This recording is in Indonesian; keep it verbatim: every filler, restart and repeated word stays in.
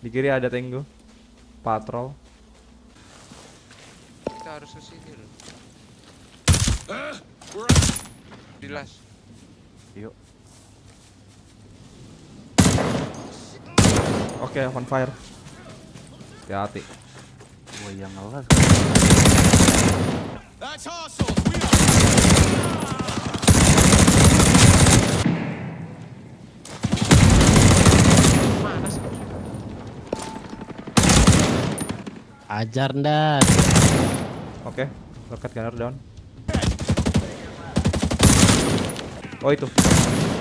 Di kiri ada Tenggo. Patrol. Kita harus ke sini loh. Dilas. Yuk. Oke, okay, on fire. Hati-hati. Gua yang ngelas. That's hostile. We are. Mana sih? Ajar ndak. Oke, okay. Rocket gunner down. Oh itu.